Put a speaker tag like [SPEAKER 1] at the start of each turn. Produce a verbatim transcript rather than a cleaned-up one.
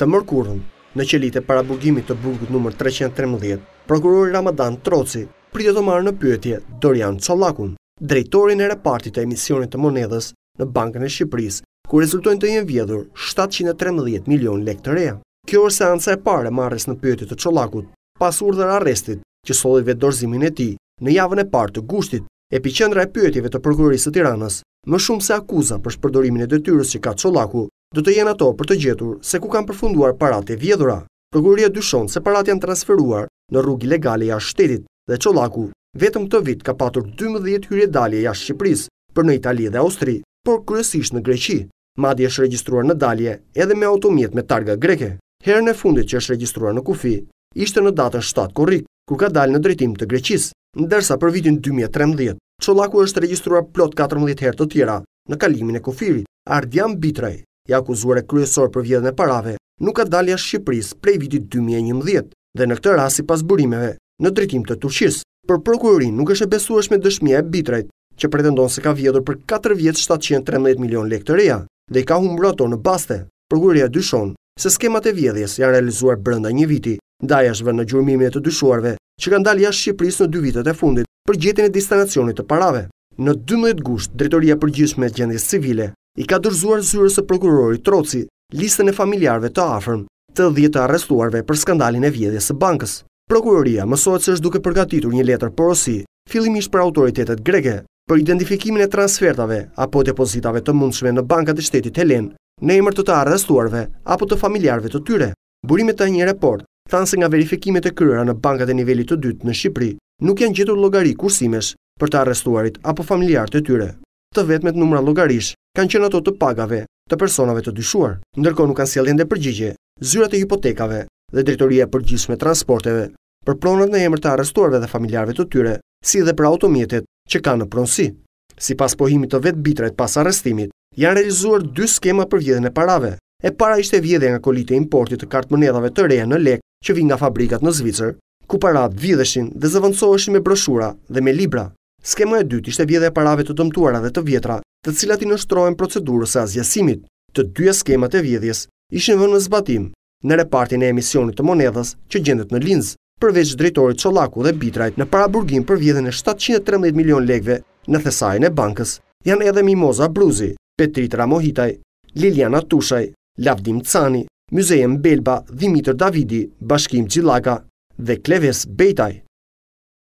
[SPEAKER 1] Të mërkurën, në qelit e paraburgimit të burgut numër treqind e trembëdhjetë, prokurori Ramadan Troci pritet të marrë në pyetje Dorian Çollakun, drejtorin e repartit të emisionit të monedhës në Bankën e Shqipërisë, ku rezultojnë të jenë vjedhur shtatëqind e trembëdhjetë milion lekë të reja. Kjo është seanca e parë e marrjes në pyetje të Çollakut, pas urdhër arrestit që solli vetë dorëzimin e tij në javën e parë të gushtit. Epiqendra e pyetjeve të prokurorisë së Tiranës, më shumë se akuza për shpërdorimin e detyrës që ka Çollaku, do të jenë ato për të gjetur se ku kanë përfunduar paratë e vjedhura. Prokuroria dyshon se paratë janë transferuar në rrugë ilegale jashtë shtetit dhe Çollaku vetëm këtë vit ka patur dymbëdhjetë hyrje dalje jashtë Shqipërisë, për në Itali dhe Austri, por kryesisht në Greqi. Madje është regjistruar në dalje edhe me automjet me targa greke. Herën e fundit që është regjistruar në kufi ishte në datën shtatë korrik, kur ka dalë në drejtim të Greqisë, ndërsa për vitin dy mijë e trembëdhjetë, Çollaku është regjistruar plot katërmbëdhjetë herë të tjera në kalimin e kufirit. Ardian Bitraj, i akuzuar e kryesor për vjedhjen e parave, nuk ka dalë jashtë Shqipërisë prej vitit dy mijë e njëmbëdhjetë dhe në këtë rast sipas burimeve në drejtim të Turqisë. Për prokurorinë nuk është e besueshme dëshmia e Bitrajt, që pretendon se ka vjedhur për katër vjet shtatëqind e trembëdhjetë milion lekë të reja dhe i ka humbur ato në baste. Prokuroria dyshon se skemat e vjedhjes janë realizuar brenda një viti, ndaj është vënë në gjurmimin e të dyshuarve që kanë dalë jashtë Shqipërisë në dy vitet e fundit për gjetjen e destinacionit të parave. Në dymbëdhjetë gusht, Drejtoria e Përgjithshme e Gjendjes Civile i ka dorëzuar zyrës së prokurorit Troci listën e familjarëve të afërm të dhjetë të arrestuarve për skandalin e vjedhjes së bankës. Prokuroria mësohet se është duke përgatitur një letër porosi, fillimisht për autoritetet greke, për identifikimin e transfertave apo depozitave të mundshme në bankat e shtetit helen, në emër të të arrestuarve apo të familjarëve të tyre. Burimet të një report thanë se nga verifikimet e kryera në bankat e nivelit të dytë në Shqipëri, nuk janë gjetur llogari kursimesh për të arrestuarit apo familjarët e tyre. Të vetmet numra llogarish kanë qenë ato të pagave të personave të dyshuar. Ndërkohë nuk kanë sjellë ende përgjigje zyrat e hipotekave dhe Drejtoria e Përgjithshme e Transporteve për pronat në emër të arrestuarve dhe familjarëve të tyre, si dhe për automjetet që kanë në pronësi. Sipas pohimit të vetë Bitrajt pas arrestimit, janë realizuar dy skema për vjedhjen e parave. E para ishte vjedhja nga kolite e importit të kartmonedhave të reja në lek që vinë nga fabrikat në Zvicër, ku paratë vjedheshin dhe zëvendësoheshin me broshura dhe me libra. Skema e dytë ishte vjedhja e parave të dëmtuara dhe të vjetra, të cilat i nështrohen procedurës së azjasimit. Të dyja skemat e vjedhjes ishin vënë në zbatim në repartin e emisionit të monedhës që gjendet në Linz, përveç drejtorit Çollaku dhe Bitrajt në paraburgim për vjedhjen e shtatëqind e trembëdhjetë milion lekëve në thesajen e bankës, janë edhe Mimoza Bruzi, Petrit Ramohitaj, Liliana Tushaj, Lavdim Cani, Muzejem Belba, Dimitër Davidi, Bashkim Xhillaka dhe Kleves Bejtaj.